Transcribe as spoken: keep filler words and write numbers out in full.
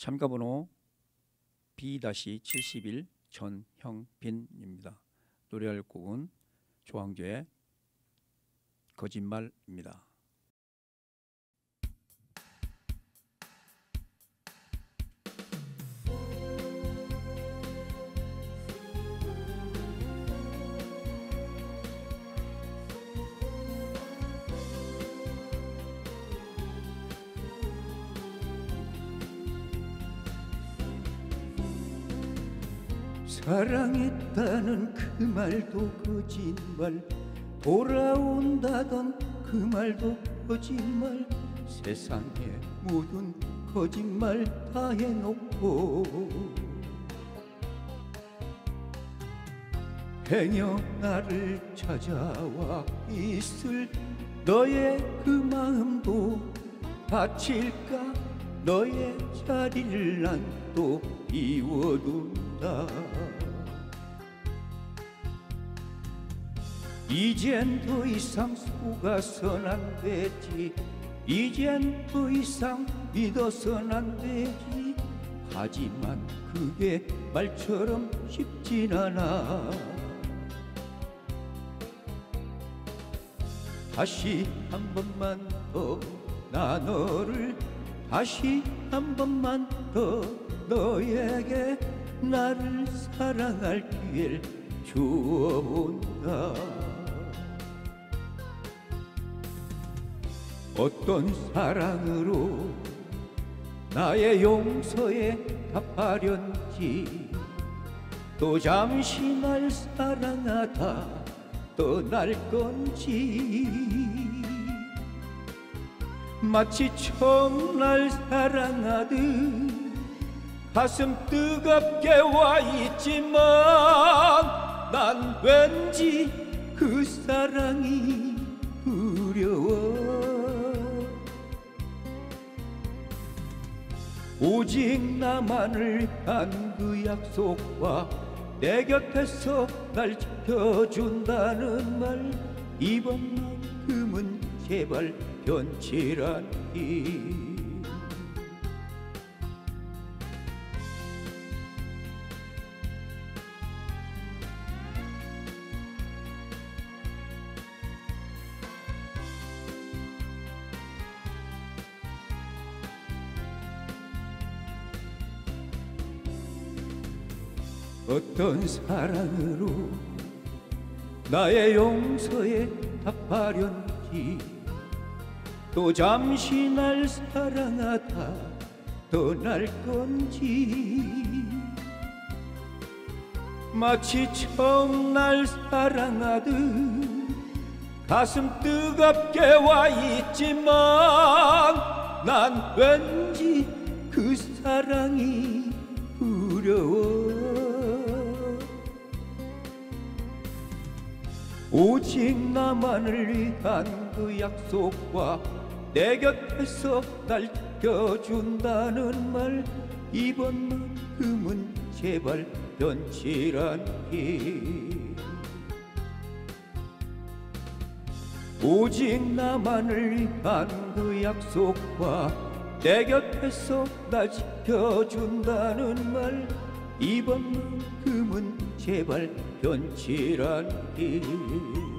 참가번호 비 칠십일 전형빈입니다. 노래할 곡은 조항조의 거짓말입니다. 사랑했다는 그 말도 거짓말, 돌아온다던 그 말도 거짓말, 세상의 모든 거짓말 다 해놓고 행여 나를 찾아와 있을 너의 그 마음도 바칠까. 너의 자리를 난 또 비워둔다. 이젠 더 이상 속아선 안 되지. 이젠 더 이상 믿어선 안 되지. 하지만 그게 말처럼 쉽진 않아. 다시 한 번만 더 나 너를, 다시 한 번만 더 너에게 나를 사랑할 기회를 주어본다. 어떤 사랑으로 나의 용서에 답하련지, 또 잠시 날 사랑하다 떠날 건지. 마치 처음 날 사랑하듯 가슴 뜨겁게 와 있지만, 난 왠지 그 사랑이 두려워. 오직 나만을 한 그 약속과 내 곁에서 날 지켜준다는 말, 이번만큼은 제발 변치라니. 어떤 사랑으로 나의 용서에 답하련지, 또 잠시 날 사랑하다 떠날 건지. 마치 처음 날 사랑하듯 가슴 뜨겁게 와 있지만, 난 왠지 그 사랑이 두려워. 오직 나만을 위한 그 약속과 내 곁에서 날 지켜준다는 말, 이번만큼은 제발 변치라니. 오직 나만을 위한 그 약속과 내 곁에서 날 지켜준다는 말, 이번만큼은 제발 변치라니.